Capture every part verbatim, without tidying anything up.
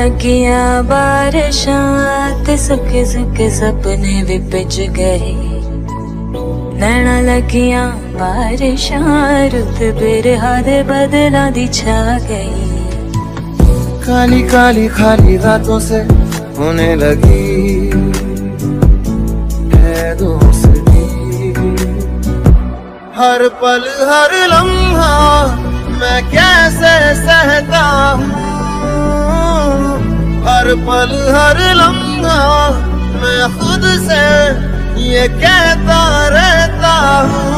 लगियां बारिशां ते सुके सुके सपने भी पिज गए। नैना लगियां बारिशां रुत बिरहा दे बदलां दी छा गई। काली काली खाली रातों से होने लगी है दोस्ती। हर पल हर लम्हा मैं कैसे सहता हूँ। हर पल हर लम्हा मैं खुद से ये कहता रहता हूँ।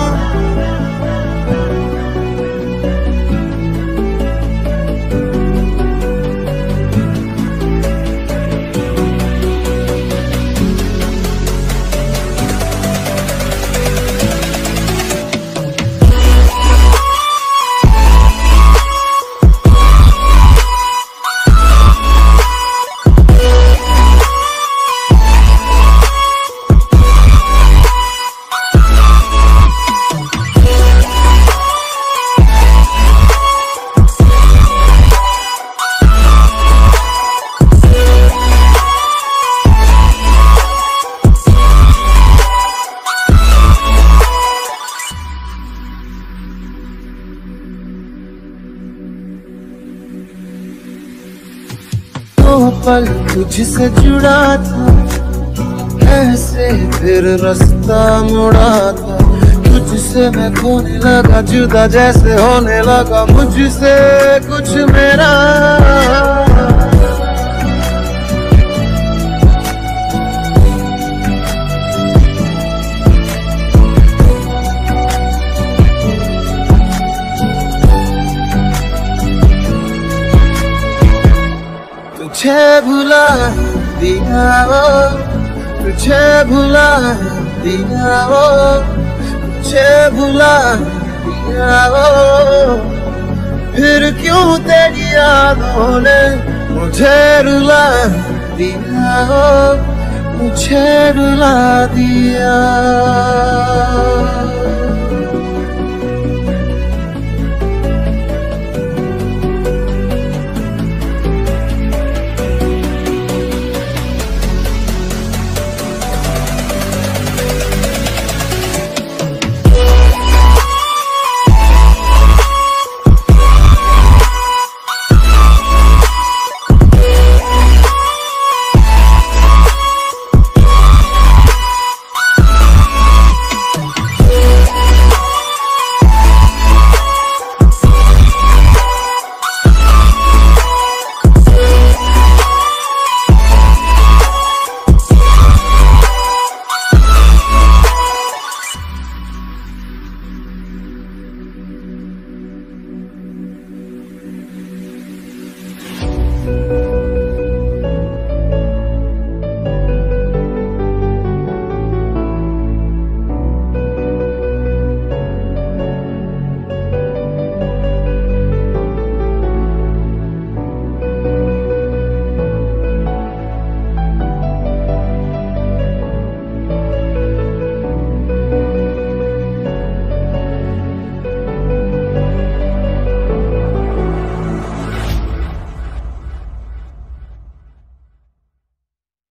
वो पल तुझसे जुड़ा था, ऐसे फिर रास्ता मुड़ा था। तुझसे मैं खोने लगा, जुदा जैसे होने लगा मुझसे कुछ मेरा। तुझे भुला दिया वो, तुझे भुला दिया वो, तुझे भुला दिया वो। फिर क्यों तेरी यादों ने मुझे रुला दिया वो, मुझे रुला दिया।